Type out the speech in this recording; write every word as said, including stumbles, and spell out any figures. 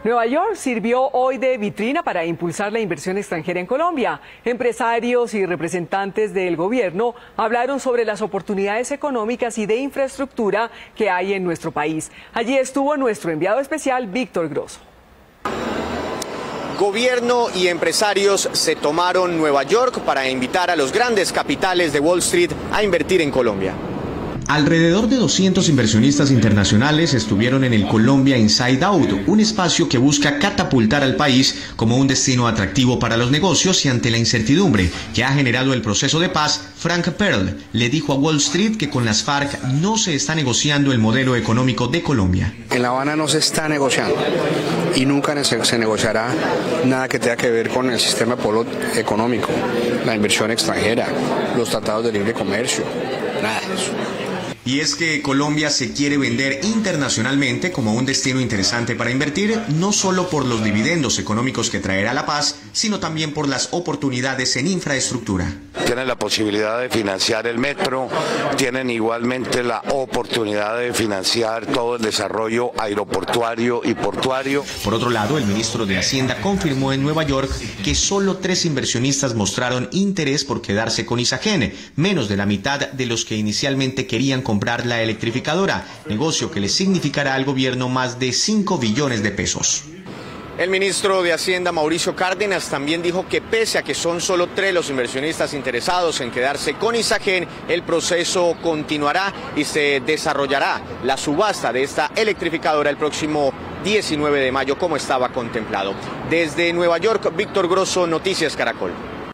Nueva York sirvió hoy de vitrina para impulsar la inversión extranjera en Colombia. Empresarios y representantes del gobierno hablaron sobre las oportunidades económicas y de infraestructura que hay en nuestro país. Allí estuvo nuestro enviado especial, Víctor Grosso. Gobierno y empresarios se tomaron Nueva York para invitar a los grandes capitales de Wall Street a invertir en Colombia. Alrededor de doscientos inversionistas internacionales estuvieron en el Colombia Inside Out, un espacio que busca catapultar al país como un destino atractivo para los negocios y ante la incertidumbre que ha generado el proceso de paz. Frank Pearl le dijo a Wall Street que con las FARC no se está negociando el modelo económico de Colombia. En La Habana no se está negociando y nunca se negociará nada que tenga que ver con el sistema polo económico, la inversión extranjera, los tratados de libre comercio, nada de eso. Y es que Colombia se quiere vender internacionalmente como un destino interesante para invertir, no solo por los dividendos económicos que traerá la paz, sino también por las oportunidades en infraestructura. Tienen la posibilidad de financiar el metro, tienen igualmente la oportunidad de financiar todo el desarrollo aeroportuario y portuario. Por otro lado, el ministro de Hacienda confirmó en Nueva York que solo tres inversionistas mostraron interés por quedarse con Isagen, menos de la mitad de los que inicialmente querían comprar comprar la electrificadora, negocio que le significará al gobierno más de cinco billones de pesos. El ministro de Hacienda, Mauricio Cárdenas, también dijo que pese a que son solo tres los inversionistas interesados en quedarse con Isagen, el proceso continuará y se desarrollará la subasta de esta electrificadora el próximo diecinueve de mayo, como estaba contemplado. Desde Nueva York, Víctor Grosso, Noticias Caracol.